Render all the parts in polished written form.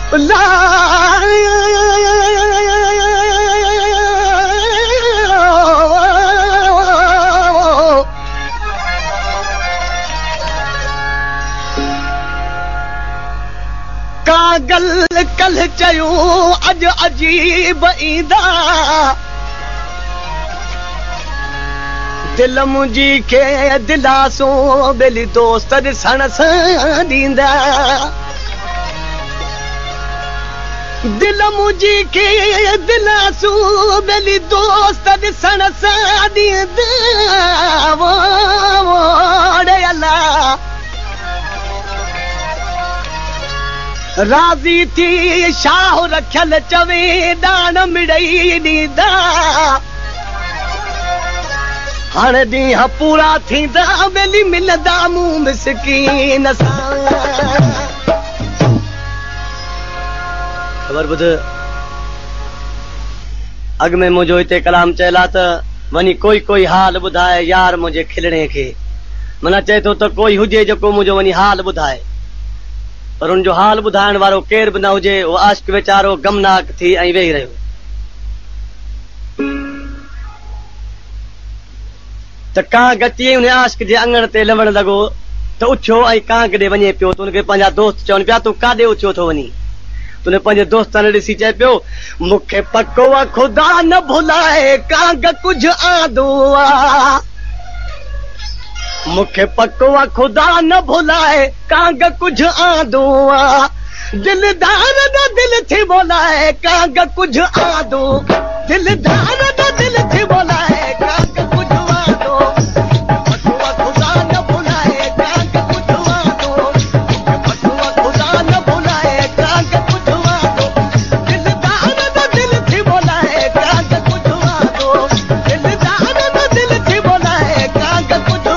कागल कल चयो अज अजीब ईंदा दिल मुंहिंजी खे दिलासो बेली दोस्त ॾिसण सां ॾींदा दिल मुंहिंजी खे दिलासो बेली दोस्त ॾिसण सां ॾींदा राज़ी थी शाह रखियल चवे दान मिड़ई ॾींदा हाणे ॾींहं पूरा थींदा बेली मिलंदा मूं मिसकीन सां ख़बर ॿुध अॻ में मुंहिंजो हिते कलाम चयल आहे त वञी कोई हाल ॿुधाए यार मुंहिंजे खिलणे खे माना चए थो त कोई हुजे जेको मुंहिंजो वञी हाल ॿुधाए पर उनजो हाल ॿुधाइण वारो केर बि न हुजे उहो आशिक़ वीचारो गमनाक थी ऐं वेही रहियो त कां गची उन आशिक़ जे अङण ते लवण लॻो त उथियो ऐं कां कॾे वञे पियो त उनखे पंहिंजा दोस्त चवनि पिया तूं काॾे उथियो थो वञी तुंहिंजे पंहिंजे दोस्तनि ॾिसी चए पियो मूंखे पको आहे ख़ुदा न भुलाए कांग कुझु आंदो आहे मूंखे पको आहे ख़ुदा न भुलाए कांग कुझु आंदो आहे दिलदार न दिल थी बोलाए कांग कुझु आंदो दिलदार न दिल थी बोलाए कांग कुझु आंदो पको आहे ख़ुदा न भुलाए कांग कुझु आंदो पको आहे ख़ुदा न भुलाए कांग कुझु आंदो दिलदार न दिल थी बोलाए कांग कुझु आंदो दिलदार न दिल थी बोलाए कांग कुझु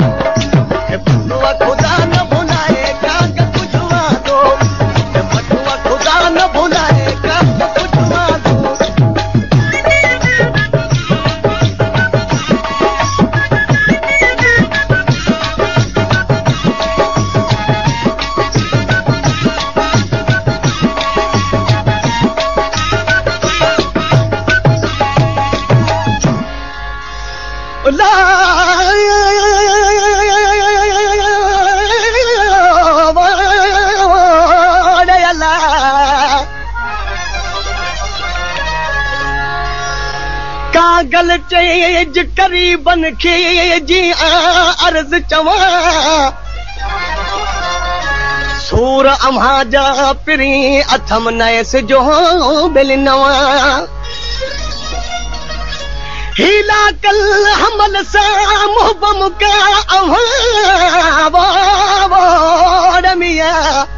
खुदा न भुलाए कांग कुझु आंदो खुदा न भुलाए कांग कुझु आंदो कागल चेज करीबन खे जी अर्ज़ चवां सूर अम्हा जा पिरी अथम नयस जो बिल नवां हीला कल हमल सा मोहबम का अम्हा मिया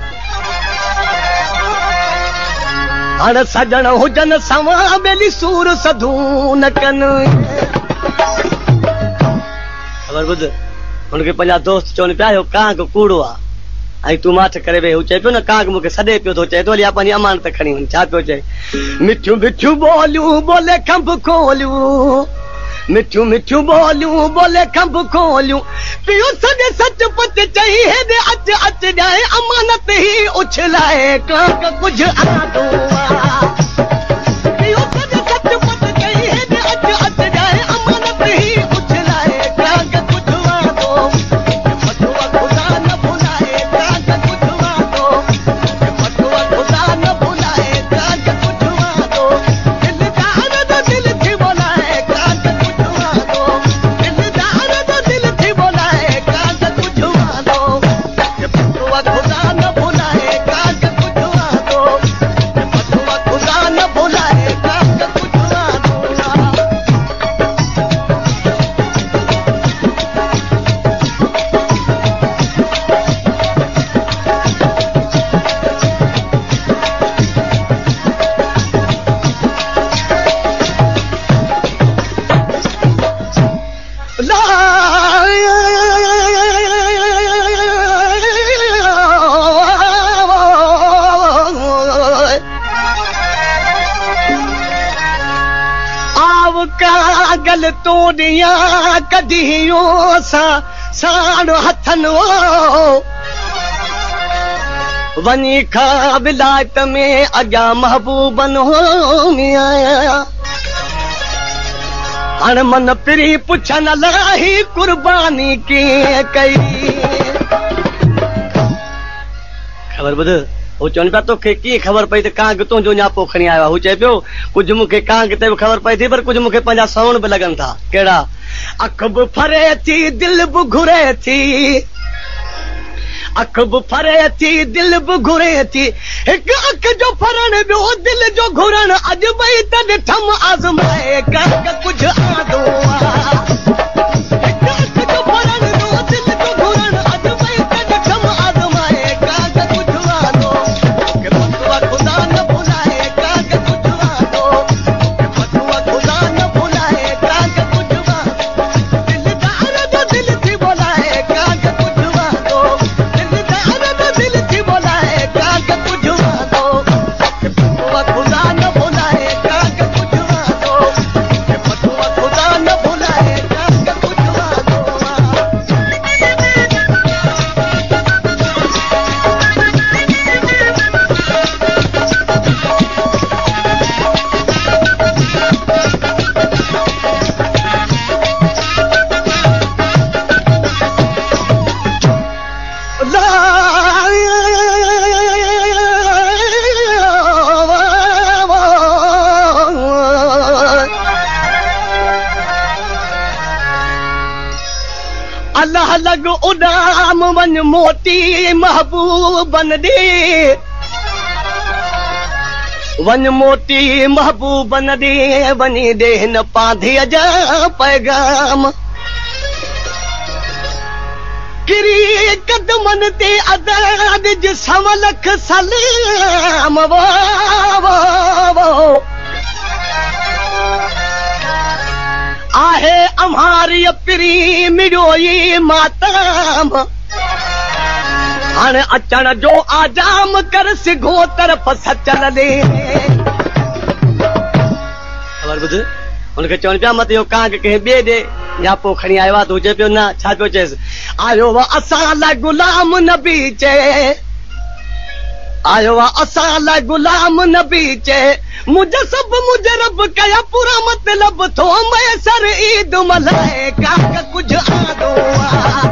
हर सजण हुजन सवा बेली सूर सधू न कन ख़बर ॿुध हुनखे पंहिंजा दोस्त चवनि पिया हो कांग कूड़ो आहे ऐं तूं माठ करे वेही हू चए पियो न कांग मूंखे सॾे पियो थो चए थो हली पंहिंजी अमानत खणी वञ छा पियो चए मिठियूं मिठियूं ॿोलियूं ॿोले खंभ खोलियूं मिठियूं मिठियूं ॿोलियूं ॿोले खंभ खोलियूं पियो सॼे सच पच चई हेॾे अच अच ॼाए अमानत ई उछलाए कांग कुझु आंदो पियो सॼे सच पच चई हेॾे अच अच ॼाए अमानत ई उछलाए कांग कुझु आंदो खुदा न भुलाए कांग कुझु आंदो खुदा न भुलाए कांग कुझु आंदो दिलदार न दिल थी बोलाए कांग कुझु आंदो दिलदार न दिल थी बोलाए कांग कुझु आंदो खुदा न भुलाए कांग कुझु आंदो खुदा न भुलाए कांग कुझु आंदो कागल तोड़िया कढियो सा साण हथन वञी खा विलायत में अॻियां महबूबन हो मिया हाणे मन पिरी पुछण लाइ कुर्बानी कीअं कई ख़बर ॿुध हू चवनि पिया तोखे कीअं ख़बर पई त कांग तुंहिंजो न्यापो खणी आयो आहे हू चए पियो कुझु मूंखे कांग ते बि ख़बर पई थी पर कुझु मूंखे पंहिंजा साउंड बि लॻनि था कहिड़ा अख बि फरे थी दिलि बि घुरे थी अख बि फरे थी दिलि बि घुरे थी हिकु अख जो फरण ॿियो दिलि जो घुरण अॼु ॿई त ॾिठमि आज़माए कांग कुझु आदो अल्लाह लग उडाम वन मोटी महबूबन दी वन मोटी महबूबन दी वनी दे न पाधी जा पैगाम किरी कदमन ते अदाद जिसम लख सलाम आहे अम्हारी पिरी मिड़ोई मातम हाणे अचण जो आजाम कर सिघो तरफ़ सचल दे ख़बर ॿुध हुनखे चवनि पिया मत इहो कांग कंहिं ॿिए ॾे या पोइ खणी आयो आहे त हू चए पियो न छा पियो चएसि आयो वा असां लाइ गुलाम नबी चए आयो आहे असां लाइ गुलाम नबी चए मुजसब मुजरब कया पूरा मतलब थो मैसर ईद मल्हाए कांग कुझु आदो